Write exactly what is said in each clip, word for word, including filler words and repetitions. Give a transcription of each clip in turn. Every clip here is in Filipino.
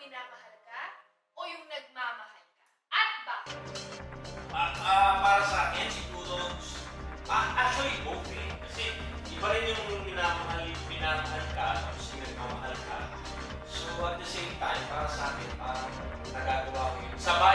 minamahal ka o yung nagmamahal ka? At bakit? Ah, ah, para sa akin, siguro, ah, actually, both eh. Kasi iba rin yung minamahal, minamahal ka, tapos yung nagmamahal ka. So, at the same time, para sa akin, parang nagagawa ko yun. Sabay!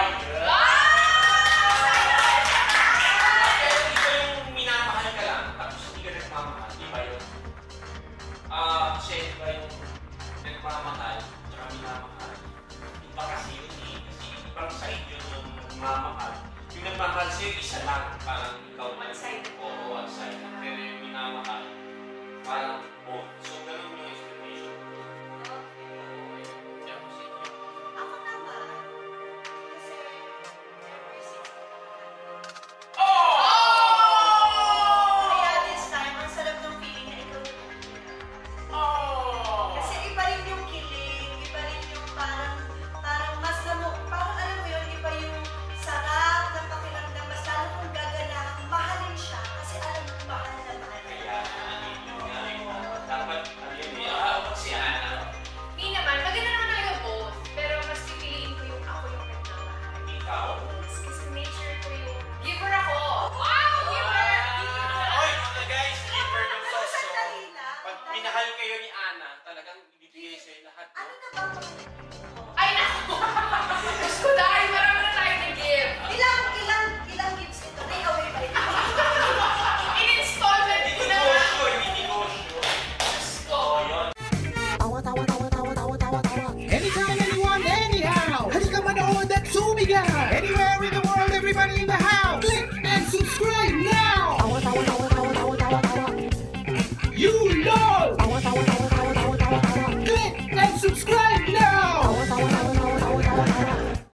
Pero iba yung minamahal ka lang, tapos hindi ka nagmamahal. Iba yun. Ah, kasi iba yung nagmamahal, tsaka minamahal. Iba kasi yun eh. Kasi ibang side yun yung mamahal. Yung nagmamahal sa'yo, isa lang. Parang ikaw lang. One-sided. Oo, one-sided. Pero yung minamahal, parang both. So, ganun yung explanation. Ako naman, kasi ever since Oh! kaya this time, ang sarap ng feeling na ikaw yung Oh! kasi iba rin yung kilig, iba rin yung parang, parang mas namo, parang alam mo yun, iba yung sarap ng pakiramdam, mas lalo kong gaganahan, mahalin siya, kasi alam mo, mahal na mahal na. Kaya, yun nga eh. Dapat, ano yun eh. Ah, wag si Ana. Me naman, maganda naman talaga both. Pero mas pipiliin ko yung ako yung nagmamahal. Ikaw. Kasi nature ko yung giver ako. Wow! Giver! Oy, mga guys, giver ng Ano, sauce. sandali lang. Pag minahal kayo ni Ana, talagang ibibigay sa'yo lahat. Ano na ba ang mga nag-give mo? Ay, naku! Gusto dahil marami na tayo nag-give. Ilang, ilang, ilang gifts ito? Nai-away ba ito? In-installment ko na nga. Negosyo, hindi negosyo. Gusto. Oh, yun. Anytime, anyone, anyhow. Halika manood at sumigaw. Anywhere in the world, everybody in the house. Click and subscribe now. You